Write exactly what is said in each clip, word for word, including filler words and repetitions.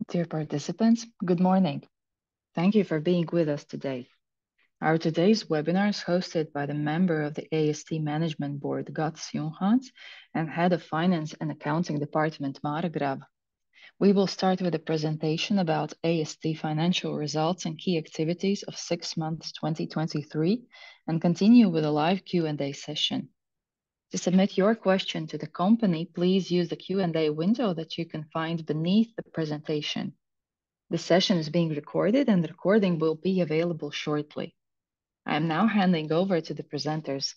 Dear participants, good morning. Thank you for being with us today. Our today's webinar is hosted by the member of the A S T Management Board, Gats Junghans, and Head of Finance and Accounting Department, Mara Grab. We will start with a presentation about A S T financial results and key activities of six months twenty twenty-three and continue with a live Q and A session. To submit your question to the company, please use the Q and A window that you can find beneath the presentation. The session is being recorded and the recording will be available shortly. I am now handing over to the presenters.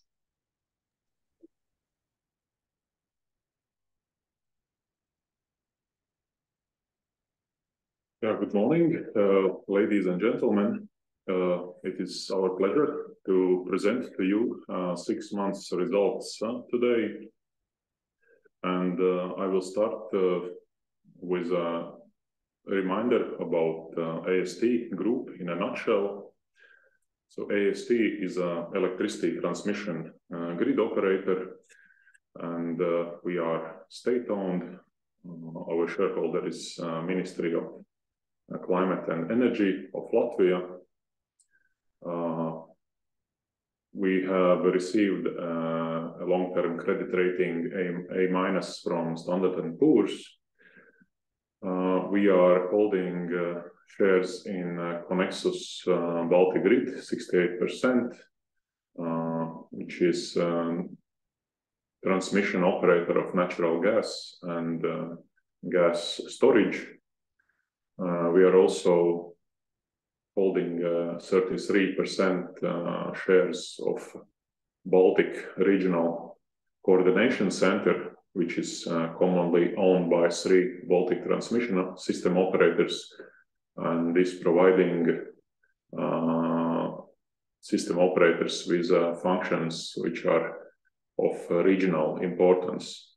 Yeah, good morning, uh, ladies and gentlemen. Uh, it is our pleasure to present to you uh, six months results uh, today. And uh, I will start uh, with a reminder about uh, A S T Group in a nutshell. So A S T is an electricity transmission uh, grid operator, and uh, we are state-owned. Uh, our shareholder is uh, Ministry of Climate and Energy of Latvia. Uh, we have received uh, a long-term credit rating A, A minus from Standard and Poor's. Uh, we are holding uh, shares in uh, Connexus uh, Baltic Grid, sixty-eight percent, uh, which is um, transmission operator of natural gas and uh, gas storage. Uh, we are also holding uh, thirty-three percent uh, shares of Baltic Regional Coordination Center, which is uh, commonly owned by three Baltic transmission system operators and is providing uh, system operators with uh, functions which are of uh, regional importance.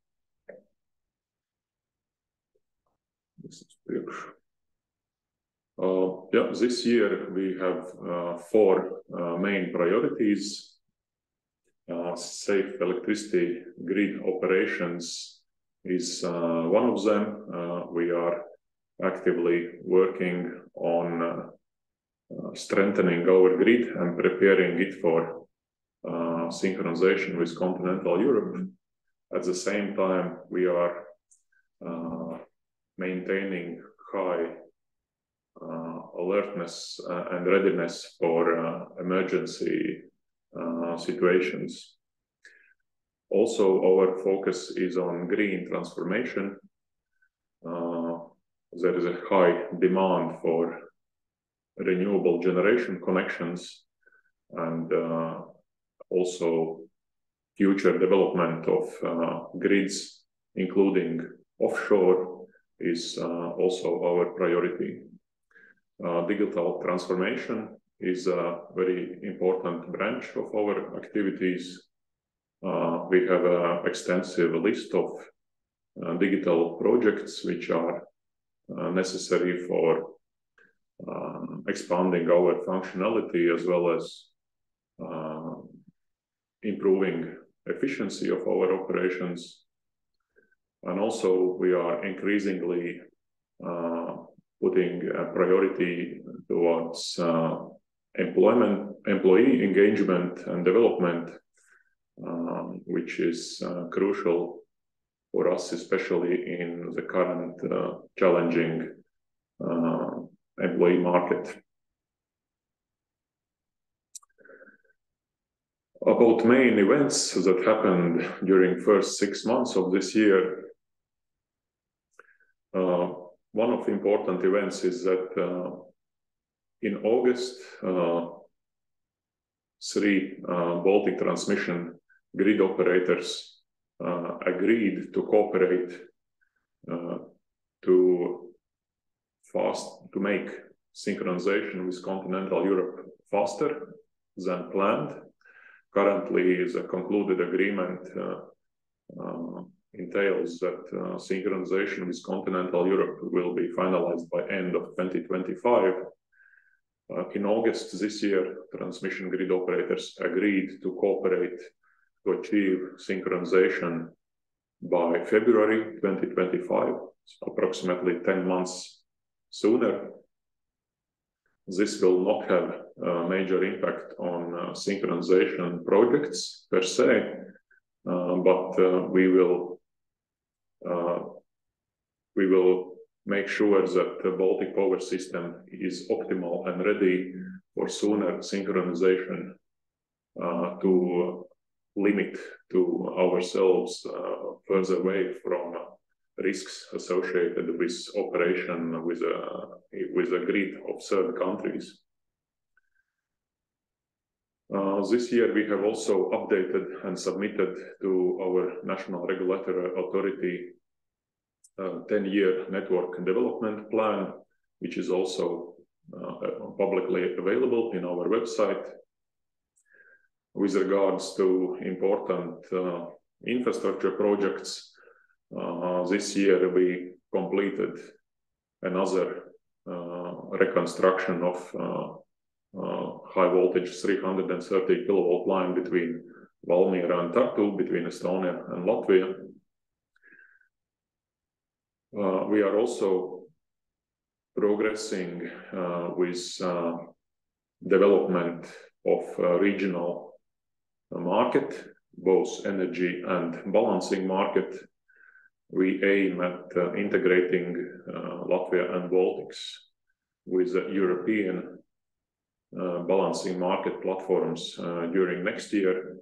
This is Uh, yeah, this year we have uh, four uh, main priorities. Uh, safe electricity grid operations is uh, one of them. Uh, we are actively working on uh, uh, strengthening our grid and preparing it for uh, synchronization with continental Europe. At the same time, we are uh, maintaining high Uh, alertness uh, and readiness for uh, emergency uh, situations. Also, our focus is on green transformation. Uh, there is a high demand for renewable generation connections and uh, also future development of uh, grids, including offshore, is uh, also our priority. Uh, digital transformation is a very important branch of our activities. Uh, we have an extensive list of uh, digital projects which are uh, necessary for uh, expanding our functionality as well as uh, improving efficiency of our operations. And also we are increasingly uh, putting a priority towards uh, employment, employee engagement and development, um, which is uh, crucial for us, especially in the current uh, challenging uh, employee market. About main events that happened during first six months of this year, uh, one of the important events is that uh, in August, uh, three uh, Baltic transmission grid operators uh, agreed to cooperate uh, to fast to make synchronization with continental Europe faster than planned. Currently, the concluded agreement uh, uh, entails that uh, synchronization with continental Europe will be finalized by end of twenty twenty-five. Uh, in August this year, transmission grid operators agreed to cooperate to achieve synchronization by February twenty twenty-five, so approximately ten months sooner. This will not have a major impact on uh, synchronization projects per se, uh, but uh, we will uh, we will make sure that the Baltic power system is optimal and ready for sooner synchronization uh, to limit to ourselves uh, further away from risks associated with operation with a, with a grid of third countries. Uh, this year we have also updated and submitted to our national regulatory authority a ten-year network development plan, which is also uh, publicly available in our website. With regards to important uh, infrastructure projects, uh, this year we completed another uh, reconstruction of uh, uh, high voltage three hundred thirty kilovolt line between Valmiera and Tartu, between Estonia and Latvia. Uh, we are also progressing uh, with uh, development of uh, regional market, both energy and balancing market. We aim at uh, integrating uh, Latvia and Baltics with uh, European uh, balancing market platforms uh, during next year.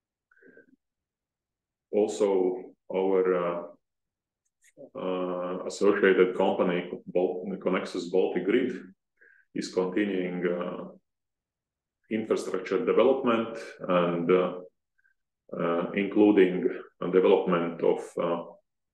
Also, our uh, uh, associated company, Bal Connexus Baltic Grid, is continuing uh, infrastructure development and uh, uh, including a development of uh,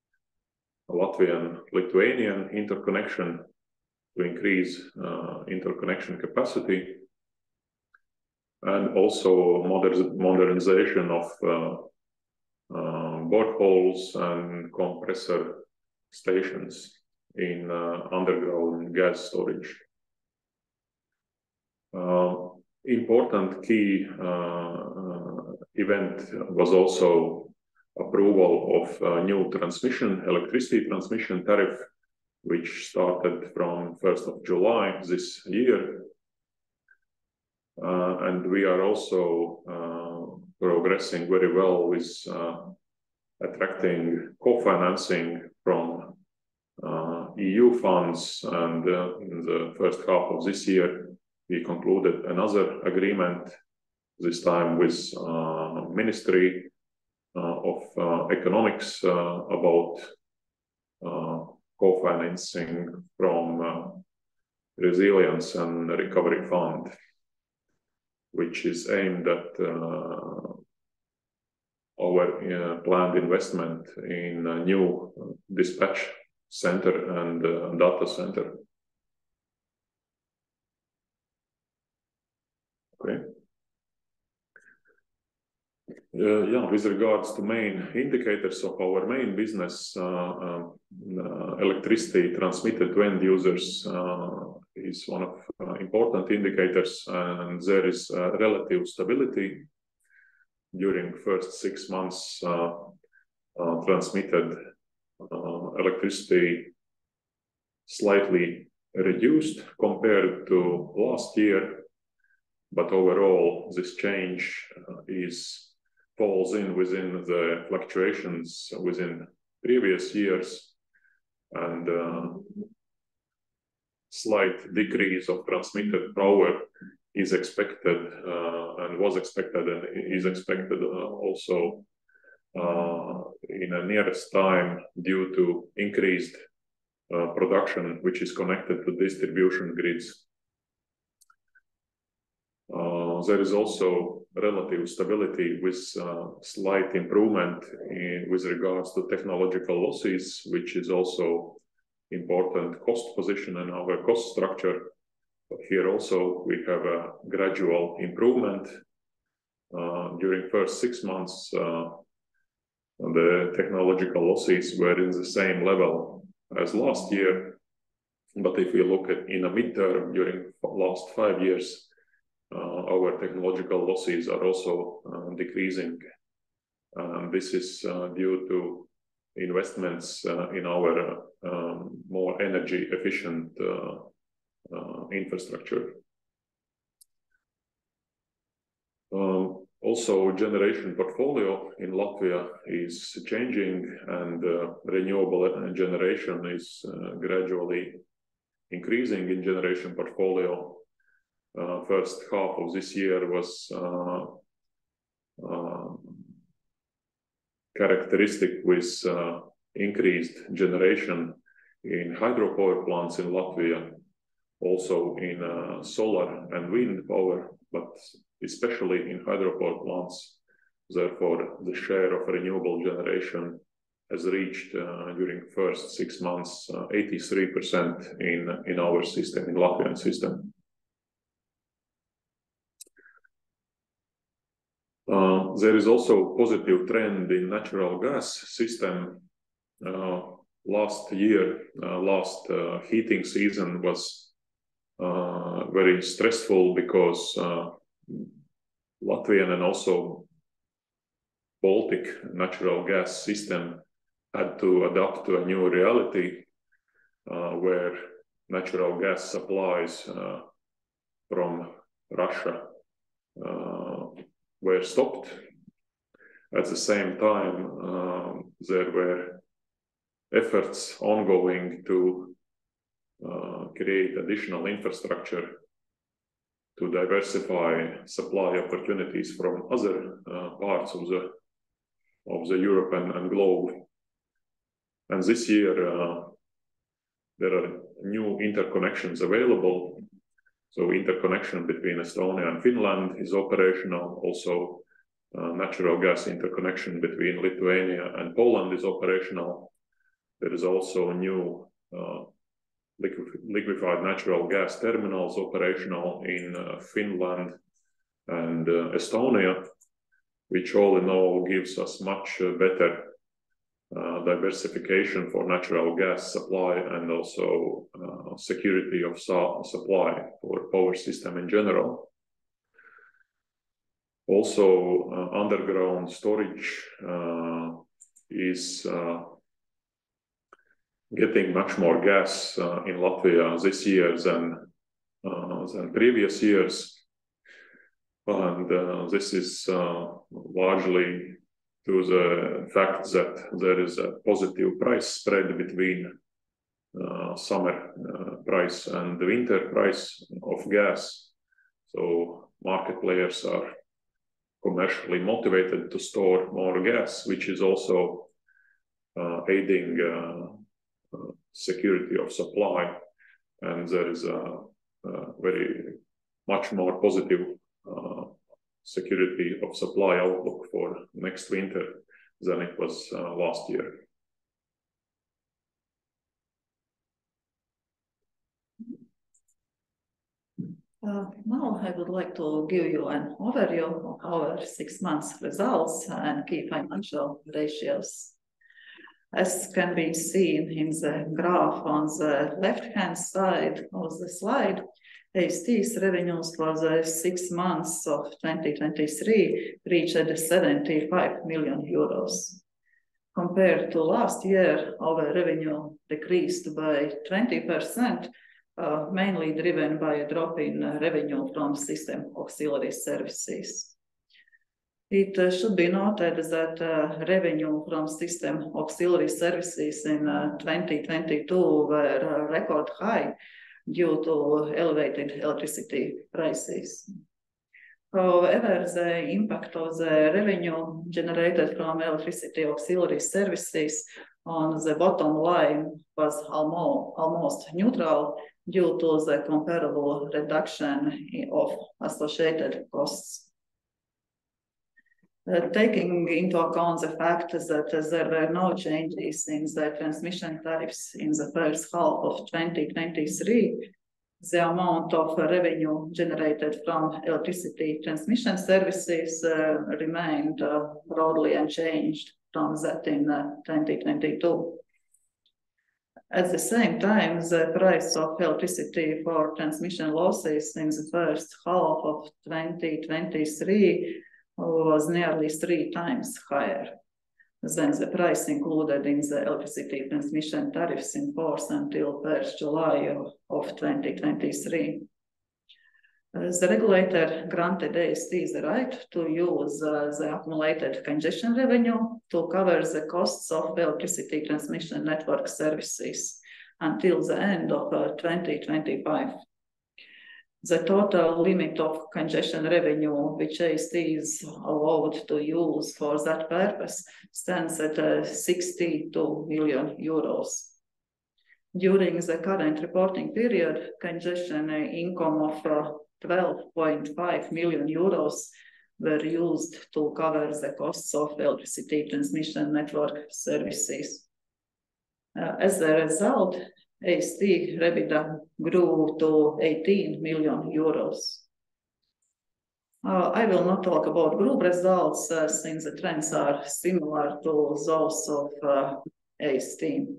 Latvian-Lithuanian interconnection to increase uh, interconnection capacity, and also moder modernization of uh, uh, boreholes and compressor stations in uh, underground gas storage. Uh, important key uh, uh, event was also approval of a new transmission, electricity transmission tariff, which started from first of July this year. Uh, and we are also uh, progressing very well with uh, attracting co-financing from uh, E U funds. And uh, in the first half of this year, we concluded another agreement, this time with uh, Ministry uh, of uh, Economics uh, about uh, co-financing from uh, Resilience and Recovery Fund, which is aimed at uh, our uh, planned investment in a new dispatch center and uh, data center. Okay. Uh, yeah, with regards to main indicators of our main business, uh, uh, uh, electricity transmitted to end users uh, is one of uh, important indicators, and there is uh, relative stability. During first six months, uh, uh, transmitted uh, electricity slightly reduced compared to last year, but overall this change uh, is falls in within the fluctuations within previous years, and uh, slight decrease of transmitted power is expected uh, and was expected and is expected uh, also uh, in a nearest time due to increased uh, production, which is connected to distribution grids. Uh, there is also relative stability with uh, slight improvement in, with regards to technological losses, which is also important cost position in our cost structure. But here also we have a gradual improvement. Uh, during first six months, uh, the technological losses were in the same level as last year. But if we look at in a midterm during last five years, Uh, our technological losses are also uh, decreasing. Um, this is uh, due to investments uh, in our uh, um, more energy efficient uh, uh, infrastructure. Um, also, generation portfolio in Latvia is changing, and uh, renewable generation is uh, gradually increasing in generation portfolio. Uh, first half of this year was uh, uh, characteristic with uh, increased generation in hydropower plants in Latvia, also in uh, solar and wind power, but especially in hydropower plants. Therefore, the share of renewable generation has reached uh, during the first six months uh, eighty-three percent in, in our system, in Latvian system. Uh, there is also a positive trend in natural gas system. Uh, last year, uh, last uh, heating season was uh, very stressful because uh, Latvian and also Baltic natural gas system had to adapt to a new reality uh, where natural gas supplies uh, from Russia uh, were stopped. At the same time, uh, there were efforts ongoing to uh, create additional infrastructure to diversify supply opportunities from other uh, parts of the of the Europe and, and globe. And this year, uh, there are new interconnections available. So interconnection between Estonia and Finland is operational. Also, uh, natural gas interconnection between Lithuania and Poland is operational. There is also new uh, liquef liquefied natural gas terminals operational in uh, Finland and uh, Estonia, which all in all gives us much uh, better uh, diversification for natural gas supply and also uh, security of su supply for power system in general. Also, uh, underground storage uh, is uh, getting much more gas uh, in Latvia this year than, uh, than previous years. And uh, this is uh, largely to the fact that there is a positive price spread between uh, summer uh, price and the winter price of gas. So market players are commercially motivated to store more gas, which is also uh, aiding uh, uh, security of supply. And there is a, a very much more positive uh, security of supply outlook for next winter than it was uh, last year. Uh, now I would like to give you an overview of our six months results and key financial ratios. As can be seen in the graph on the left-hand side of the slide, A S T's revenues for the six months of twenty twenty-three reached seventy-five million euros. Compared to last year, our revenue decreased by twenty percent, uh, mainly driven by a drop in uh, revenue from system auxiliary services. It uh, should be noted that uh, revenue from system auxiliary services in uh, twenty twenty-two were uh, record high due to elevated electricity prices. However, the impact of the revenue generated from electricity auxiliary services on the bottom line was almost, almost neutral due to the comparable reduction of associated costs. Uh, taking into account the fact that uh, there were no changes in the transmission tariffs in the first half of twenty twenty-three, the amount of uh, revenue generated from electricity transmission services uh, remained uh, broadly unchanged from that in uh, twenty twenty-two. At the same time, the price of electricity for transmission losses in the first half of twenty twenty-three was nearly three times higher. then the price included in the electricity transmission tariffs in force until first July of twenty twenty-three. Uh, the regulator granted A S T the right to use uh, the accumulated congestion revenue to cover the costs of electricity transmission network services until the end of uh, twenty twenty-five. The total limit of congestion revenue which A S T is allowed to use for that purpose stands at uh, sixty-two million euros. During the current reporting period, congestion uh, income of uh, twelve point five million euros were used to cover the costs of electricity transmission network services. Uh, as a result, A S T EBITDA grew to eighteen million euros. Uh, I will not talk about group results uh, since the trends are similar to those of uh, A S T.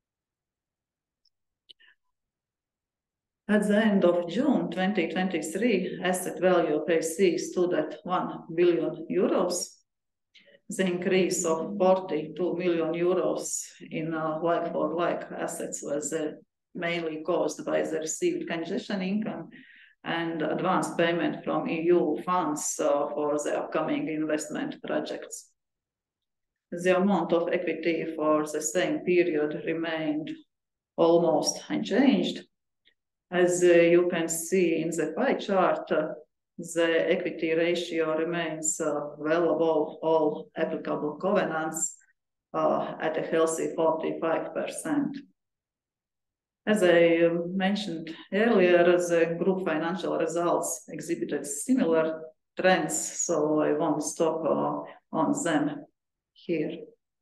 At the end of June twenty twenty-three, asset value of A S T stood at one billion euros. The increase of forty-two million euros in uh, like-for-like assets was uh, mainly caused by the received congestion income and advance payment from E U funds uh, for the upcoming investment projects. The amount of equity for the same period remained almost unchanged. As uh, you can see in the pie chart, uh, the equity ratio remains uh, well above all applicable covenants uh, at a healthy forty-five percent. As I mentioned earlier, the group financial results exhibited similar trends, so I won't stop uh, on them here.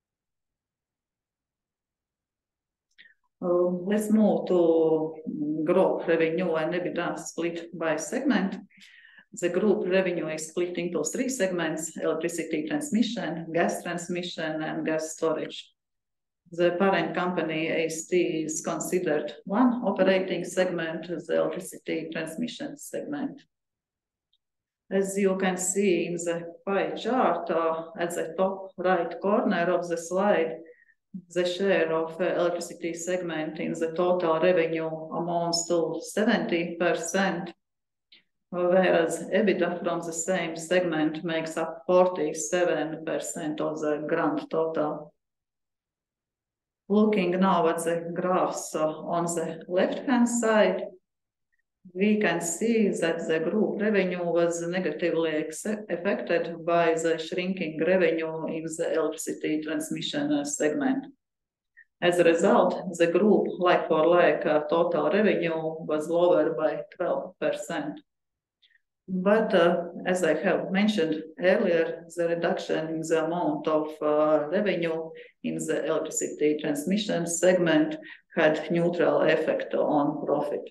Uh, let's move to group revenue and EBITDA split by segment. The group revenue is split into three segments: electricity transmission, gas transmission, and gas storage. The parent company A S T is considered one operating segment, the electricity transmission segment. As you can see in the pie chart uh, at the top right corner of the slide, the share of uh, electricity segment in the total revenue amounts to seventy percent, whereas EBITDA from the same segment makes up forty-seven percent of the grand total. Looking now at the graphs uh, on the left-hand side, we can see that the group revenue was negatively affected by the shrinking revenue in the electricity transmission segment. As a result, the group like-for-like uh, total revenue was lower by twelve percent. But uh, as I have mentioned earlier, the reduction in the amount of uh, revenue in the electricity transmission segment had neutral effect on profit.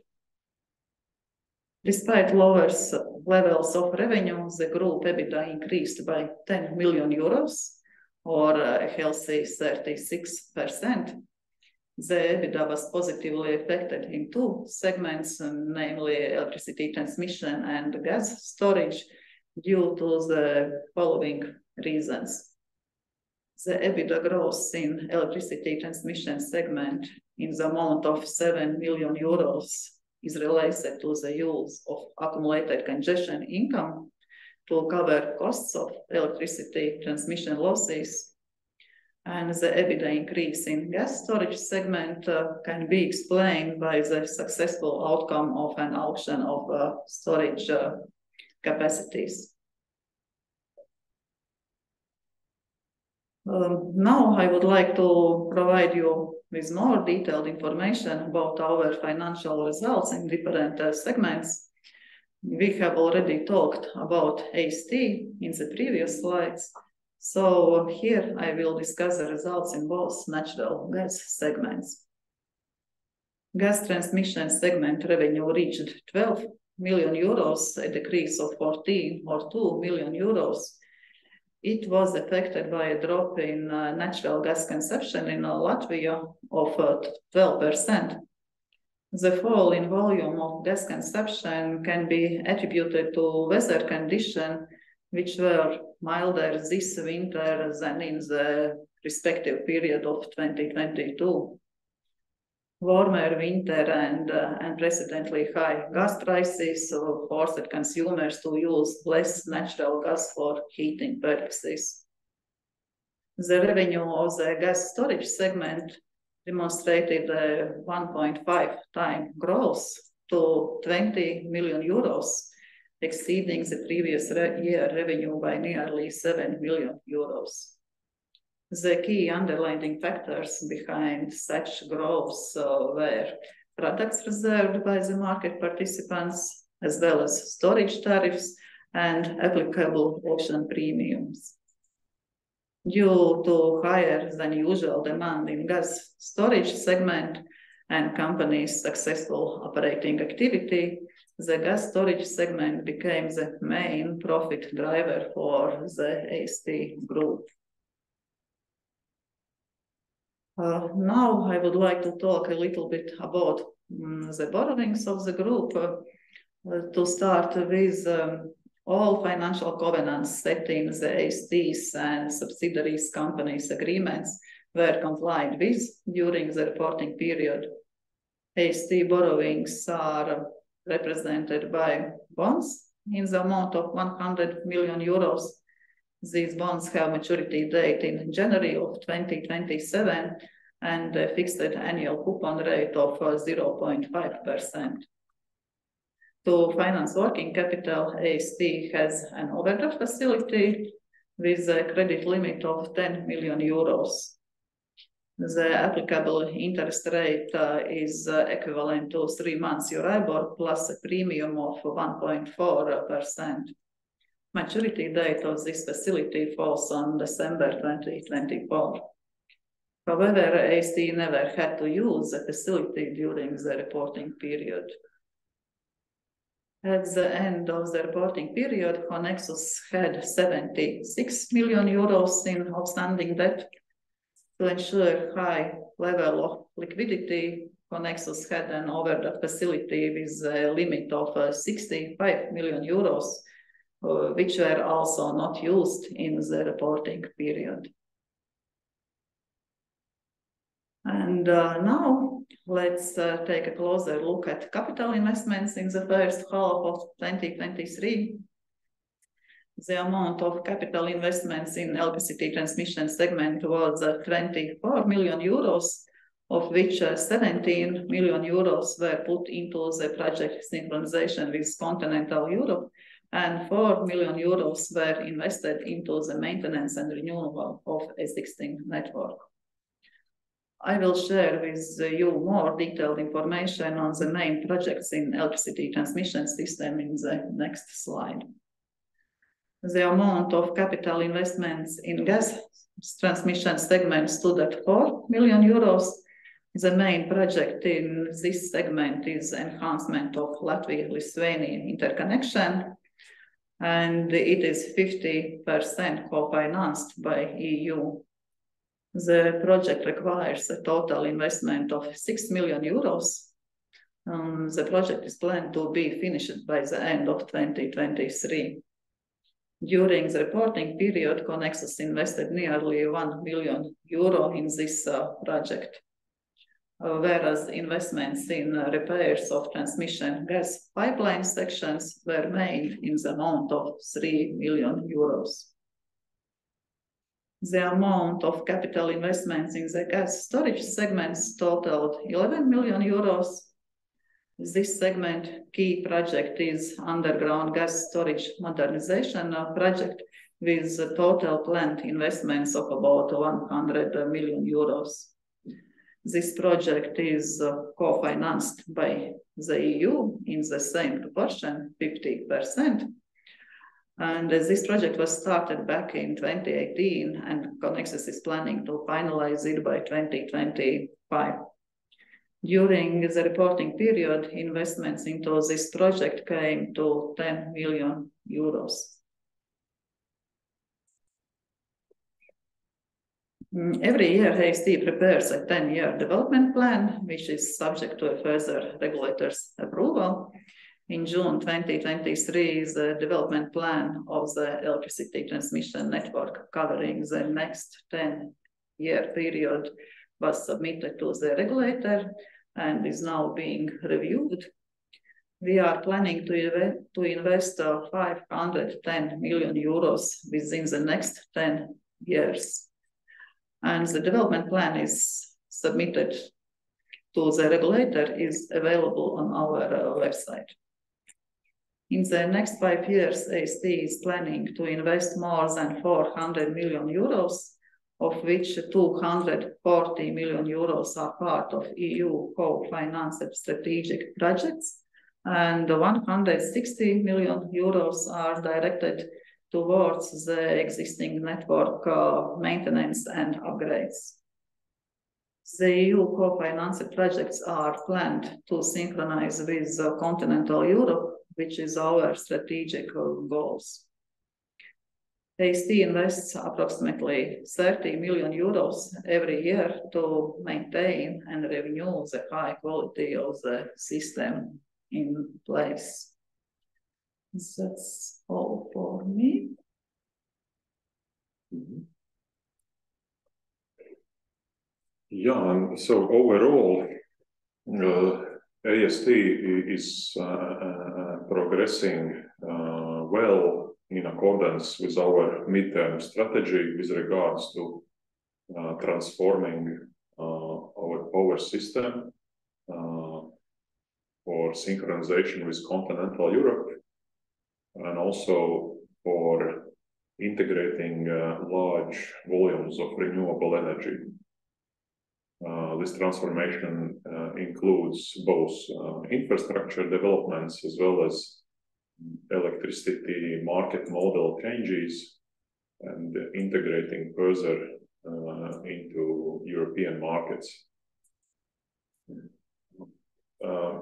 Despite lower levels of revenue, the group EBITDA increased by ten million euros, or a healthy thirty-six percent. The EBITDA was positively affected in two segments, namely electricity transmission and gas storage, due to the following reasons. The EBITDA growth in electricity transmission segment in the amount of seven million euros is related to the use of accumulated congestion income to cover costs of electricity transmission losses. And the EBITDA increase in gas storage segment uh, can be explained by the successful outcome of an auction of uh, storage uh, capacities. Um, now I would like to provide you with more detailed information about our financial results in different uh, segments. We have already talked about A S T in the previous slides. So here I will discuss the results in both natural gas segments. Gas transmission segment revenue reached twelve million euros, a decrease of fourteen or two million euros. It was affected by a drop in uh, natural gas consumption in uh, Latvia of uh, twelve percent. The fall in volume of gas consumption can be attributed to weather conditions which were milder this winter than in the respective period of twenty twenty-two. Warmer winter and uh, unprecedentedly high gas prices uh, forced consumers to use less natural gas for heating purposes. The revenue of the gas storage segment demonstrated a one point five time growth to twenty million euros, exceeding the previous re year revenue by nearly seven million euros. The key underlying factors behind such growth uh, were products reserved by the market participants, as well as storage tariffs and applicable auction premiums. Due to higher than usual demand in gas storage segment and companies' successful operating activity, the gas storage segment became the main profit driver for the A S T group. Uh, now I would like to talk a little bit about um, the borrowings of the group. Uh, uh, to start with, um, all financial covenants set in the A S Ts and subsidiaries companies agreements were complied with during the reporting period. A S T borrowings are represented by bonds in the amount of one hundred million euros. These bonds have maturity date in January of twenty twenty-seven and a fixed annual coupon rate of zero point five percent. To finance working capital, A S T has an overdraft facility with a credit limit of ten million euros. The applicable interest rate uh, is uh, equivalent to three months Euribor plus a premium of one point four percent. Maturity date of this facility falls on December twenty twenty-four. However, A S T never had to use the facility during the reporting period. At the end of the reporting period, Conexus had seventy-six million euros in outstanding debt. To ensure high level of liquidity, Conexus had an overdraft facility with a limit of uh, sixty-five million euros, uh, which were also not used in the reporting period. And uh, now let's uh, take a closer look at capital investments in the first half of twenty twenty-three. The amount of capital investments in electricity transmission segment was uh, twenty-four million euros, of which uh, seventeen million euros were put into the project synchronization with continental Europe, and four million euros were invested into the maintenance and renewal of existing network. I will share with you more detailed information on the main projects in electricity transmission system in the next slide. The amount of capital investments in gas transmission segment stood at four million euros. The main project in this segment is enhancement of Latvia-Lithuania interconnection, and it is fifty percent co-financed by E U. The project requires a total investment of six million euros. Um, the project is planned to be finished by the end of twenty twenty-three. During the reporting period, Conexus invested nearly one million euro in this uh, project, uh, whereas investments in uh, repairs of transmission gas pipeline sections were made in the amount of three million euros. The amount of capital investments in the gas storage segments totaled eleven million euros. This segment key project is underground gas storage modernization project with total planned investments of about one hundred million euros. This project is co-financed by the E U in the same proportion, fifty percent. And this project was started back in twenty eighteen, and Conexus is planning to finalize it by twenty twenty-five. During the reporting period, investments into this project came to ten million euros. Every year, A S T prepares a ten-year development plan, which is subject to a further regulator's approval. In June twenty twenty-three, the development plan of the electricity transmission network covering the next ten year period was submitted to the regulator and is now being reviewed. We are planning to, inve to invest uh, five hundred ten million euros within the next ten years. And the development plan is submitted to the regulator, is available on our uh, website. In the next five years, A S T is planning to invest more than four hundred million euros, of which two hundred forty million euros are part of E U co-financed strategic projects, and one hundred sixty million euros are directed towards the existing network uh, maintenance and upgrades. The E U co-financed projects are planned to synchronize with uh, continental Europe, which is our strategic uh, goals. A S T invests approximately thirty million euros every year to maintain and renew the high quality of the system in place. That's all for me. Mm-hmm. Yeah, and so overall, uh, A S T is uh, uh, progressing uh, well in accordance with our midterm strategy with regards to uh, transforming uh, our power system uh, for synchronization with continental Europe, and also for integrating uh, large volumes of renewable energy. Uh, this transformation uh, includes both uh, infrastructure developments as well as electricity market model changes and integrating further uh, into European markets. Uh,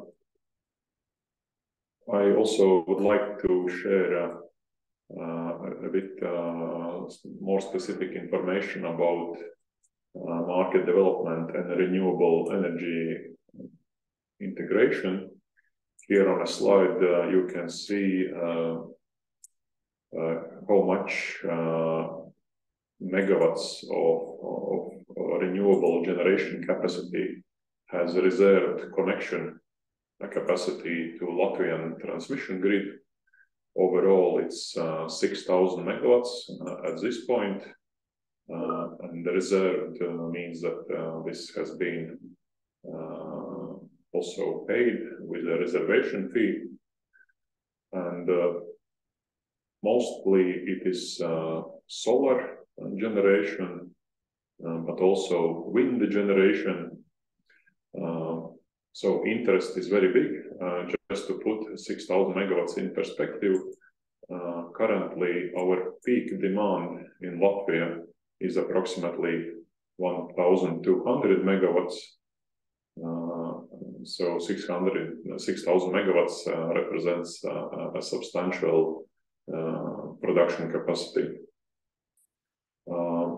I also would like to share uh, uh, a bit uh, more specific information about uh, market development and renewable energy integration. Here on a slide, uh, you can see uh, uh, how much uh, megawatts of, of, of renewable generation capacity has reserved connection capacity to Latvian transmission grid. Overall, it's uh, six thousand megawatts uh, at this point. Uh, and the reserved uh, means that uh, this has been uh, also paid with a reservation fee. And uh, mostly it is uh, solar generation, uh, but also wind generation. Uh, so interest is very big. Uh, just to put six thousand megawatts in perspective, uh, currently our peak demand in Latvia is approximately one thousand two hundred megawatts. Uh, so six thousand megawatts uh, represents uh, a substantial uh, production capacity. Uh,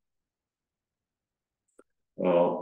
uh,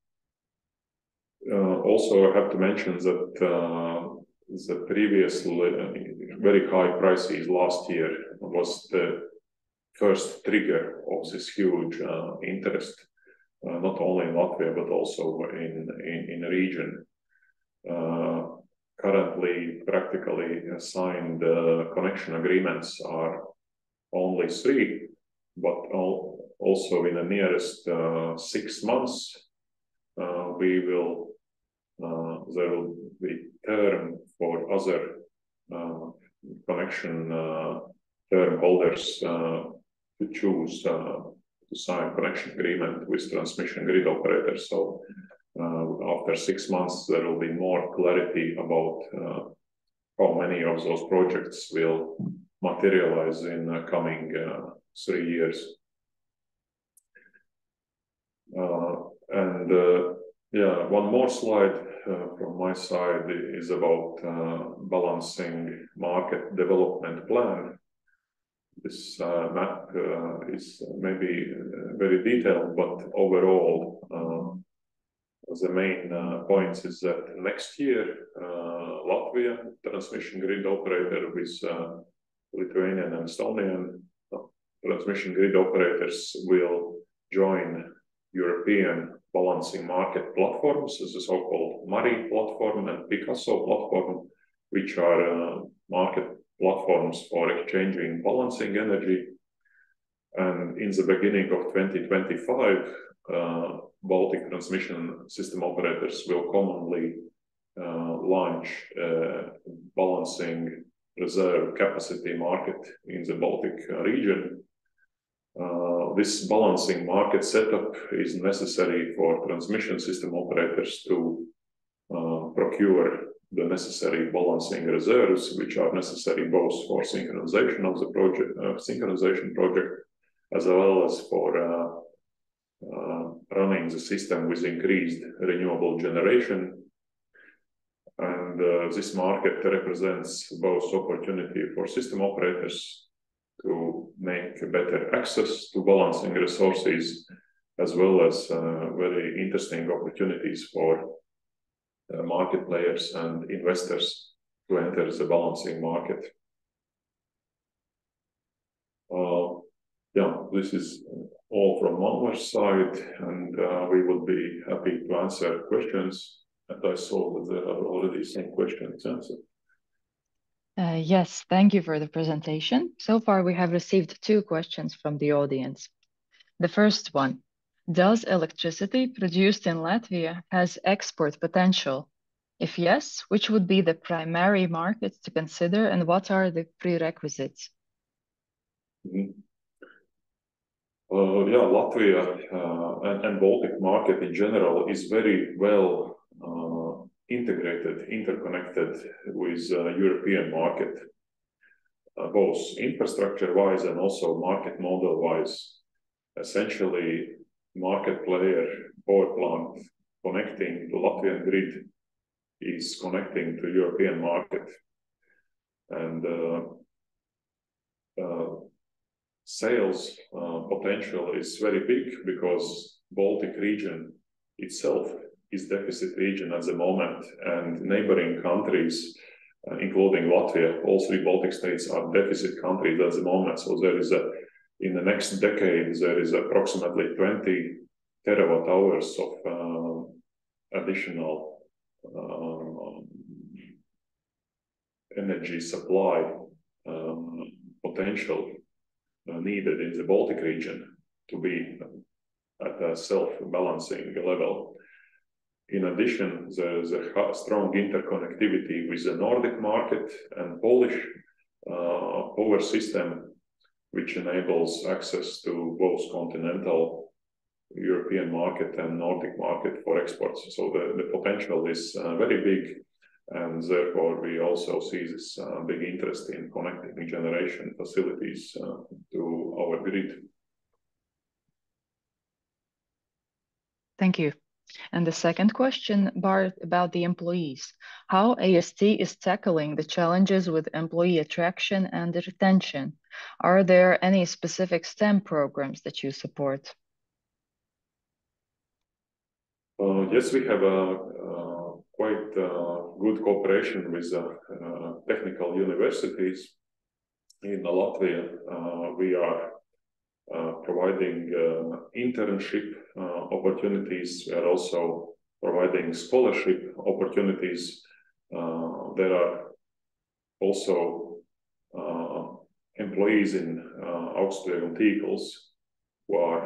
uh, also, I have to mention that uh, the previous very high prices last year was the first trigger of this huge uh, interest, uh, not only in Latvia, but also in, in, in a region. Uh, currently, practically signed uh, connection agreements are only three, but all, also in the nearest uh, six months, uh, we will, uh, there will be term for other uh, connection uh, term holders uh, to choose uh, to sign connection agreement with transmission grid operators. So uh, after six months, there will be more clarity about uh, how many of those projects will materialize in the coming uh, three years. Uh, and uh, yeah, one more slide uh, from my side is about uh, balancing market development plan. This uh, map uh, is maybe uh, very detailed, but overall, uh, the main uh, points is that next year, uh, Latvia transmission grid operator with uh, Lithuanian and Estonian transmission grid operators will join European balancing market platforms, the so-called MARI platform and Picasso platform, which are uh, market platforms for exchanging balancing energy. And in the beginning of twenty twenty-five, uh, Baltic transmission system operators will commonly uh, launch a balancing reserve capacity market in the Baltic region. Uh, this balancing market setup is necessary for transmission system operators to uh, procure the necessary balancing reserves, which are necessary both for synchronization of the project, uh, synchronization project, as well as for uh, uh, running the system with increased renewable generation. And uh, this market represents both opportunity for system operators to make better access to balancing resources, as well as uh, very interesting opportunities for uh, market players and investors to enter the balancing market. Uh, yeah, this is all from our side, and uh, we would be happy to answer questions. And I saw that there are already some questions answered. Uh, yes, thank you for the presentation. So far, we have received two questions from the audience. The first one, does electricity produced in Latvia has export potential? If yes, which would be the primary markets to consider and what are the prerequisites? Mm-hmm. Uh, yeah, Latvia uh, and, and Baltic market in general is very well uh, integrated, interconnected with uh, European market, uh, both infrastructure-wise and also market model-wise. Essentially, market player power plant connecting the Latvian grid is connecting to European market, and uh, uh, sales uh, potential is very big because Baltic region itself is deficit region at the moment, and neighboring countries, uh, including Latvia, all three Baltic states are deficit countries at the moment. So there is a, in the next decade, there is approximately twenty terawatt hours of uh, additional uh, energy supply um, potential Uh, needed in the Baltic region to be at a self-balancing level. In addition, there's a strong interconnectivity with the Nordic market and Polish uh, power system, which enables access to both continental European market and Nordic market for exports. So the, the potential is uh, very big, and therefore we also see this uh, big interest in connecting generation facilities uh, to our grid. Thank you. And the second question, Bart, about the employees. How A S T is tackling the challenges with employee attraction and retention? Are there any specific STEM programs that you support? Uh, yes, we have a, a quite uh, good cooperation with uh, uh, technical universities. In Latvia, uh, we are uh, providing uh, internship uh, opportunities. We are also providing scholarship opportunities. Uh, there are also uh, employees in uh, Augstvegumu tīkls who are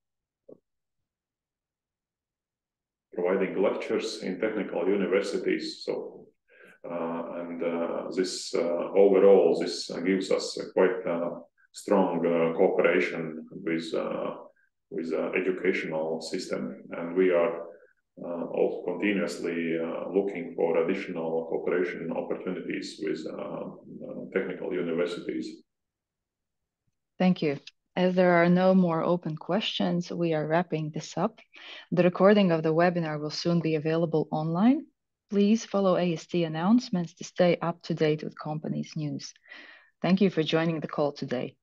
providing lectures in technical universities. So, uh, and uh, this uh, overall, this uh, gives us a quite uh, strong uh, cooperation with uh, with the educational system, and we are uh, also continuously uh, looking for additional cooperation opportunities with uh, uh, technical universities. Thank you. As there are no more open questions, we are wrapping this up. The recording of the webinar will soon be available online. Please follow A S T announcements to stay up to date with company's news. Thank you for joining the call today.